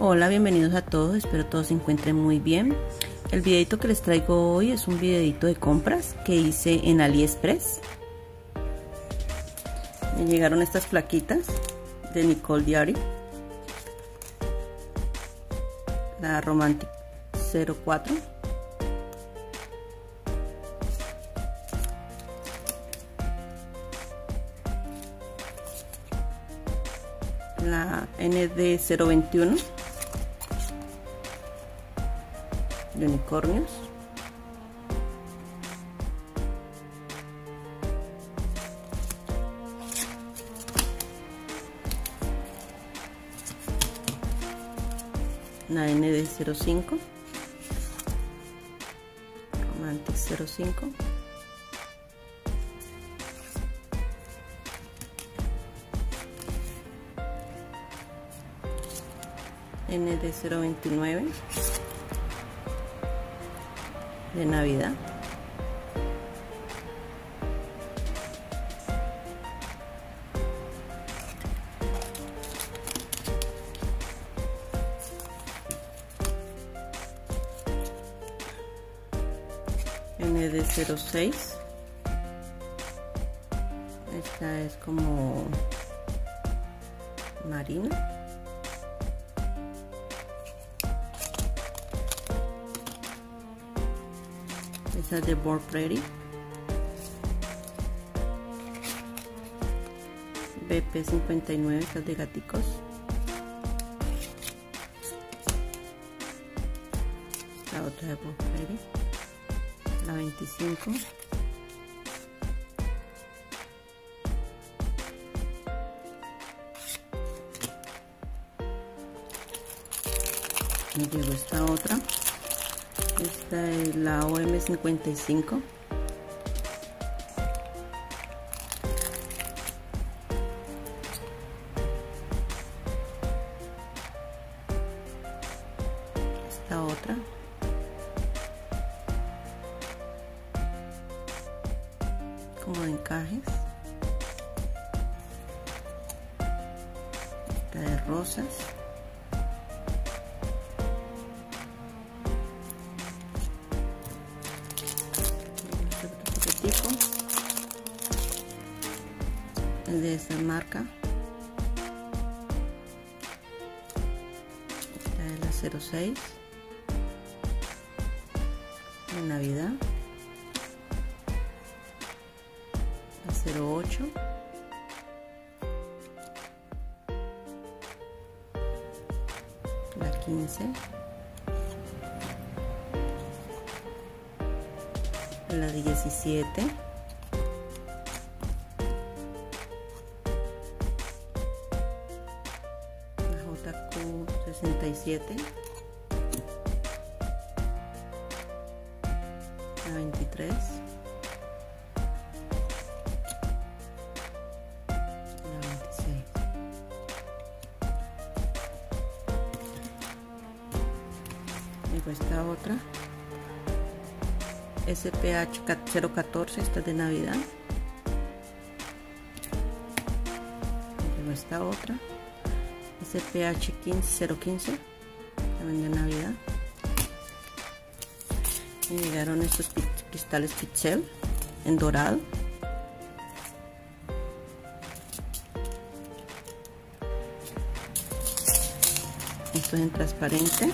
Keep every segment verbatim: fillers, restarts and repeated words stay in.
Hola, bienvenidos a todos, espero todos se encuentren muy bien. El videito que les traigo hoy es un videito de compras que hice en AliExpress. Me llegaron estas plaquitas de Nicole Diary, la Romantic cero cuatro, la N D cero veintiuno de unicornios, la N D cero cinco, Romantic cero cinco, N D cero veintinueve de Navidad, N D cero seis, esta es como marina, esta es de Born Pretty, B P cincuenta y nueve, esta es de gaticos, la otra de Born Pretty, la veinticinco, y llegó esta otra. Esta es la O M cincuenta y cinco, esta otra, como de encajes, esta de rosas, es de esta marca, esta es la cero seis de Navidad, la cero ocho, la quince, la diecisiete, sesenta y siete, la veintitrés, la veintiséis, luego esta otra S P H cero catorce, esta es de Navidad, luego esta otra S P H cero quince, también de Navidad. Me llegaron estos cristales Pixel en dorado, esto es en transparente,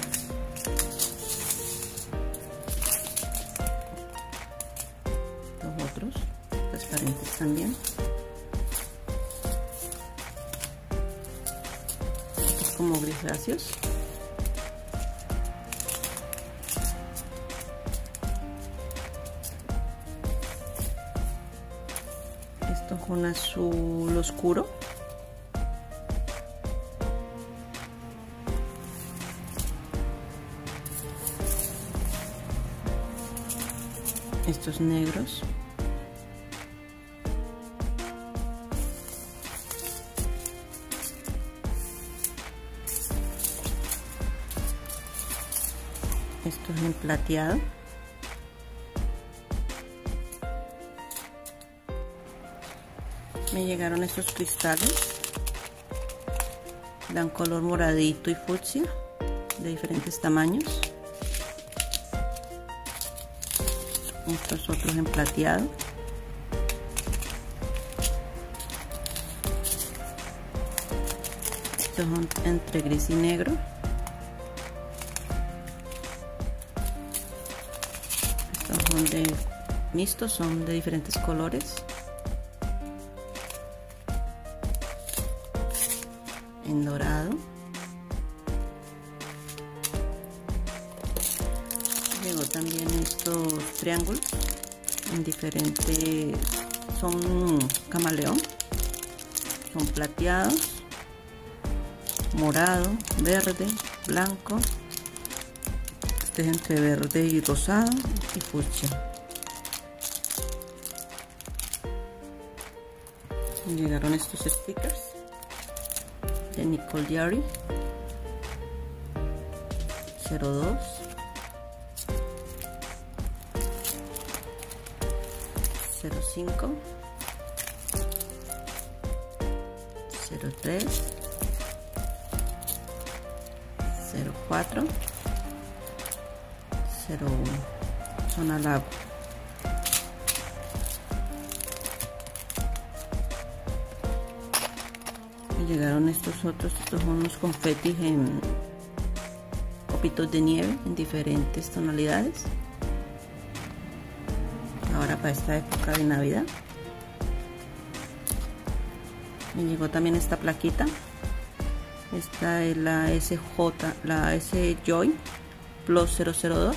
los otros transparentes también, como grisáceos, esto con azul oscuro, estos negros, esto es en plateado, me llegaron estos cristales, dan color moradito y fucsia, de diferentes tamaños. Estos otros en plateado. Estos son entre gris y negro. Estos son de mixtos, son de diferentes colores. En dorado. Llegó también estos triángulos en diferentes, son camaleón, son plateados, morado, verde, blanco. Este es entre verde y rosado y fucsia. Llegaron estos stickers de Nicole Diary cero dos, cero cinco, cero tres, cero cuatro, cero uno. Son al agua. Llegaron estos otros, estos son unos confetis en copitos de nieve en diferentes tonalidades. Ahora para esta época de Navidad. Me llegó también esta plaquita. Esta es la S J, la S Joy Plus cero cero dos.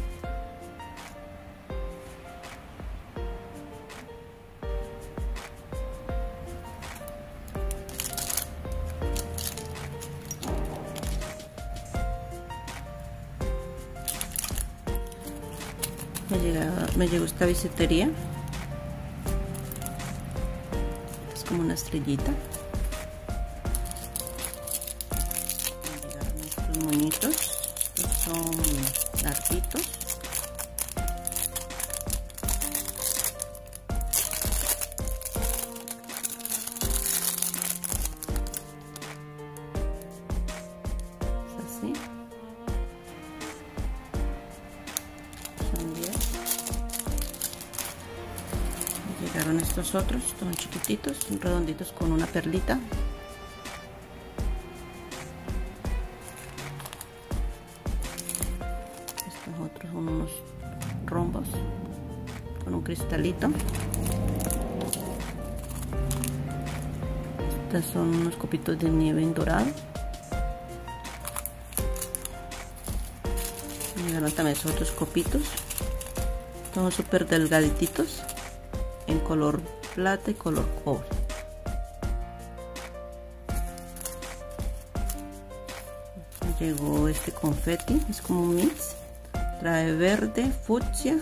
Me llegó, me llegó esta bisutería. Es como una estrellita. Me llegaron estos moñitos. Estos son larguitos. Es así. Llegaron estos otros, son chiquititos, son redonditos con una perlita. Estos otros son unos rombos con un cristalito. Estos son unos copitos de nieve en dorado. Llegaron también esos otros copitos. Son súper delgaditos, en color plata y color cobre. Llegó este confeti, es como un mix. Trae verde, fucsia,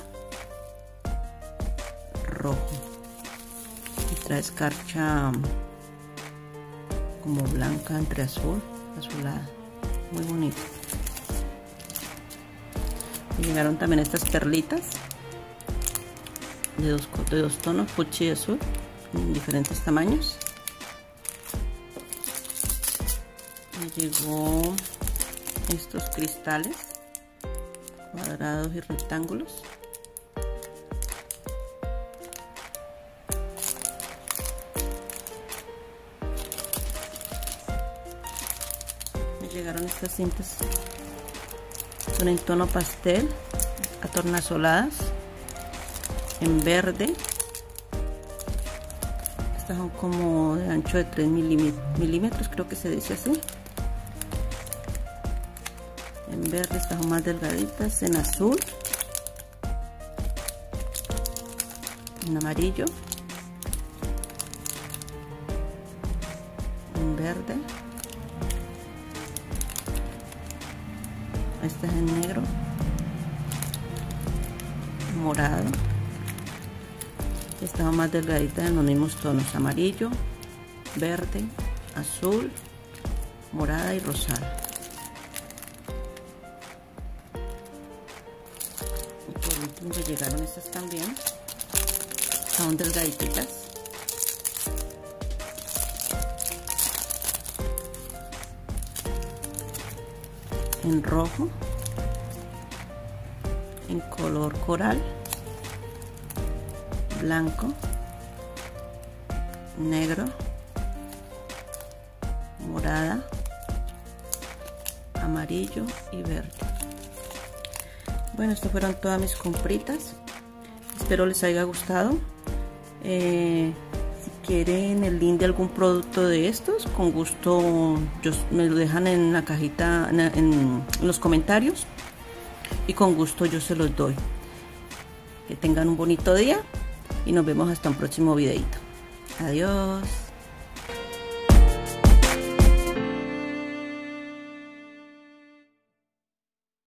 rojo. Y trae escarcha como blanca entre azul, azulada. Muy bonito. Y llegaron también estas perlitas. De dos, de dos tonos, fucsia y azul, en diferentes tamaños. Me llegó estos cristales cuadrados y rectángulos. Me llegaron estas cintas, son en tono pastel, atornasoladas en verde. Estas son como de ancho de tres milímetros, creo que se dice así. En verde, estas son más delgaditas. En azul, en amarillo, en verde, esta es en negro, morado. Estaba más delgadita en los mismos tonos, amarillo, verde, azul, morada y rosada. Y por último me llegaron estas también, son delgaditas. en rojo, en color coral, blanco, negro, morada, amarillo y verde. Bueno, estas fueron todas mis compritas, espero les haya gustado. Eh, si quieren el link de algún producto de estos, con gusto yo, me lo dejan en la cajita, en, en los comentarios, y con gusto yo se los doy. Que tengan un bonito día y nos vemos hasta un próximo videito. Adiós.